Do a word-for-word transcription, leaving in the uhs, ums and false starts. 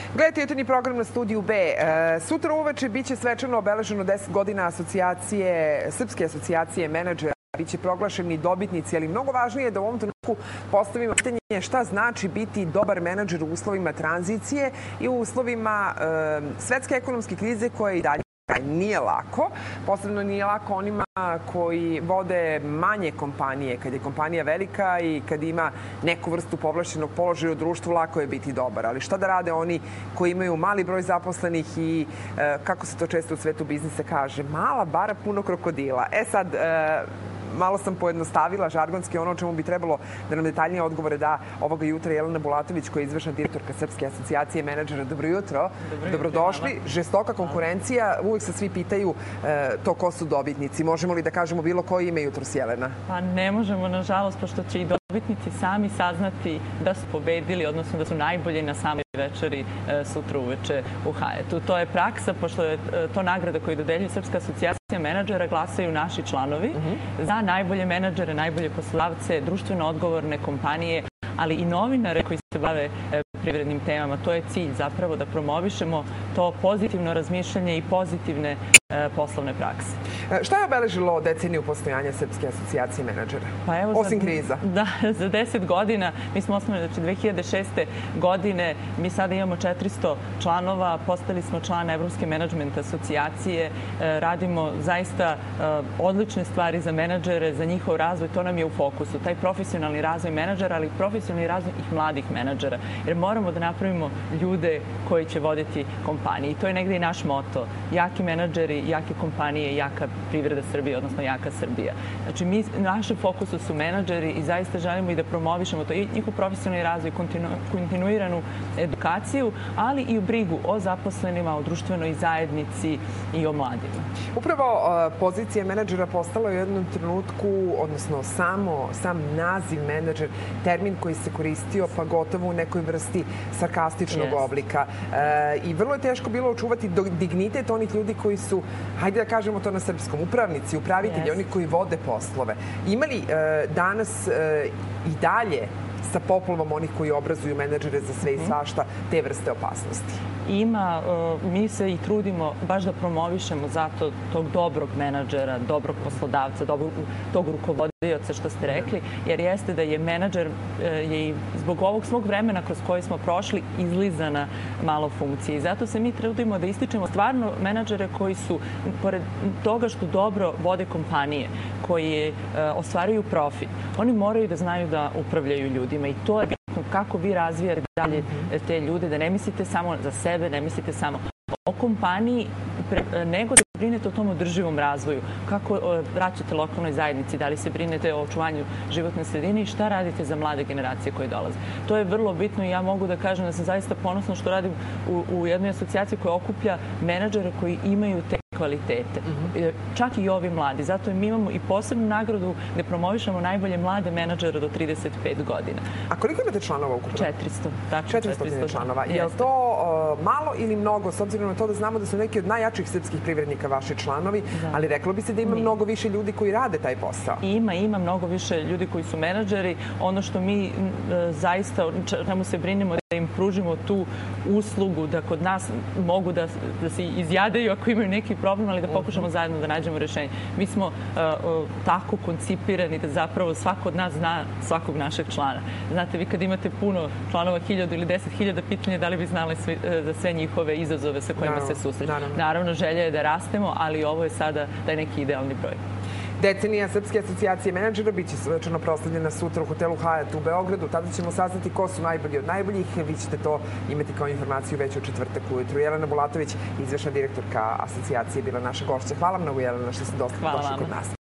Gledajte jutarnji program na Studiju B. E, sutra uveče biće svečano obeleženo deset godina asocijacije, Srpske asocijacije menadžera. Biće proglašeni dobitnici, ali mnogo važnije je da u ovom trenutku postavimo pitanje šta znači biti dobar menadžer u uslovima tranzicije i u uslovima e, svetske ekonomske krize koja i dalje nije lako. Posebno nije lako onima koji vode manje kompanije. Kad je kompanija velika i kad ima neku vrstu povlašćenog položaja u društvu, lako je biti dobar. Ali šta da rade oni koji imaju mali broj zaposlenih i, e, kako se to često u svetu biznisa kaže, mala bara puno krokodila. E sad, e, malo sam pojednostavila žargonski ono o čemu bi trebalo da nam detaljnije odgovore da ovoga jutra Jelena Bulatović, koja je izvršna direktorka Srpske asocijacije menadžera. Dobro jutro. Dobro, dobrodošli. Žestoka konkurencija. Uvijek se svi pitaju e, to ko su dobitnici. Možemo li da kažemo bilo koje ime jutros, Jelena? Pa ne možemo, nažalost, pošto će i dobitnici sami saznati da su pobedili, odnosno da su najbolji na samoj večeri e, sutra uveče u Hyatt-u. To je praksa, pošto je e, to nagrada koju dodeljuje Srpska asocijacija menadžera, glasaju naši članovi uh -huh. za najbolje menadžere, najbolje poslodavce, društveno odgovorne kompanije, ali i novinare koji se bave e, privrednim temama. To je cilj zapravo da promovišemo to pozitivno razmišljanje i pozitivne e, poslovne prakse. E, šta je obeležilo deceniju postojanja Srpske asocijacije menadžera? Pa evo, osim za, kriza. Da, za deset godina. Mi smo osnovali, znači dve hiljade šeste. godine, mi sada imamo četiristo članova, postali smo član Evropske menadžment asocijacije, e, radimo zaista e, odlične stvari za menadžere, za njihov razvoj, to nam je u fokusu. Taj profesionalni razvoj menadžera, ali i profesionalni razvoj ih mladih menadžera. Jer moramo da napravimo ljude koji će voditi kompanije. I to je negde i naš moto. Jaki menadžeri, jake kompanije, jaka privreda Srbije, odnosno jaka Srbija. Znači, mi, naše fokusu su menadžeri i zaista želimo i da promovišemo to i njihov profesionalni razvoj, kontinu, kontinuiranu edukaciju, ali i u brigu o zaposlenima, o društvenoj zajednici i o mladima. Upravo uh, pozicija menadžera postala u jednom trenutku, odnosno samo, sam naziv menadžer, termin koji se koristio pa gotovo u nekoj vrsti sarkastičnog yes. oblika. E, I vrlo je teško bilo očuvati dignitet onih ljudi koji su, hajde da kažemo to na srpskom, upravnici, upravitelji, yes. oni koji vode poslove. Ima li e, danas e, i dalje sa poplavom onih koji obrazuju menadžere za sve i svašta te vrste opasnosti? Ima, mi se i trudimo baš da promovišemo zato tog dobrog menadžera, dobrog poslodavca, dobrog, tog rukovodioca što ste rekli, jer jeste da je menadžer je i zbog ovog svog vremena kroz koji smo prošli izlizana malo funkcije. I zato se mi trudimo da ističemo stvarno menadžere koji su, pored toga što dobro vode kompanije, koji ostvaruju profit, oni moraju da znaju da upravljaju ljudima i to je kako vi razvijate dalje te ljude, da ne mislite samo za sebe, ne mislite samo o kompaniji, nego da brinete o tom održivom razvoju. Kako vraćate lokalnoj zajednici, da li se brinete o očuvanju životne sredine i šta radite za mlade generacije koje dolaze. To je vrlo bitno i ja mogu da kažem da sam zaista ponosna što radim u, u jednoj asocijaciji koja okuplja menadžere koji imaju te kvalitete. Uh-huh. Čak i ovi mladi. Zato mi imamo i posebnu nagradu gde promovišemo najbolje mlade menadžere do trideset pet godina. A koliko imate članova ukupno? četiristo. Tačno četiristo članova. Je li to uh, malo ili mnogo, s obzirom na to da znamo da su neki od najjačih srpskih privrednika vaši članovi, da. Ali reklo bi se da ima mi. mnogo više ljudi koji rade taj posao? Ima, ima mnogo više ljudi koji su menadžeri. Ono što mi uh, zaista, čemu se brinemo, da im pružimo tu uslugu, da kod nas mogu da, da se izjadaju ako imaju neki problem, ali da pokušamo zajedno da nađemo rešenje. Mi smo uh, uh, tako koncipirani da zapravo svako od nas zna svakog našeg člana. Znate, vi kad imate puno članova, hiljadu ili deset hiljada, pitanje da li bi znali sve, uh, za sve njihove izazove sa kojima naravno, se susreću. Naravno. naravno, želja je da rastemo, ali ovo je sada taj neki idealni broj. Decenija Srpske asocijacije menadžera biće svečano proslavljena sutra u hotelu Hyatt u Beogradu. Tada ćemo saznati ko su najbolji od najboljih. Vi ćete to imati kao informaciju već u četvrtak ujutru. Jelena Bulatović, izvršna direktorka asocijacije, bila naša gošća. Hvala mnogo, Jelena, što ste došli kod nas.